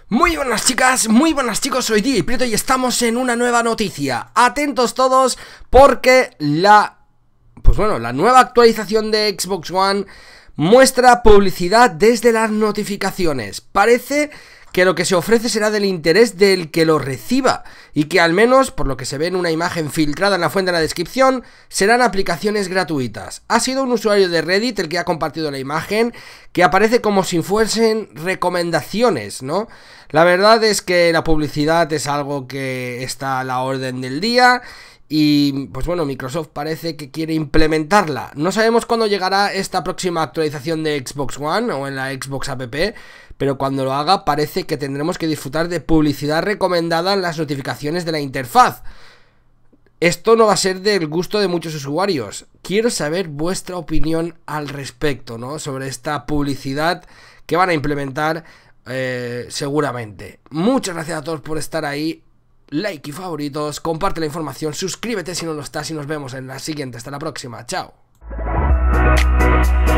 Muy buenas chicas, muy buenas chicos, soy DJ Prieto y estamos en una nueva noticia. Atentos todos porque la nueva actualización de Xbox One muestra publicidad desde las notificaciones. Parece que lo que se ofrece será del interés del que lo reciba y que al menos, por lo que se ve en una imagen filtrada en la fuente de la descripción, serán aplicaciones gratuitas. Ha sido un usuario de Reddit el que ha compartido la imagen, que aparece como si fuesen recomendaciones, ¿no? La verdad es que la publicidad es algo que está a la orden del día. Y pues bueno, Microsoft parece que quiere implementarla. No sabemos cuándo llegará esta próxima actualización de Xbox One o en la Xbox App, pero cuando lo haga parece que tendremos que disfrutar de publicidad recomendada en las notificaciones de la interfaz. Esto no va a ser del gusto de muchos usuarios. Quiero saber vuestra opinión al respecto, ¿no? Sobre esta publicidad que van a implementar seguramente. Muchas gracias a todos por estar ahí. Like y favoritos, comparte la información, suscríbete si no lo estás y nos vemos en la siguiente. Hasta la próxima, chao.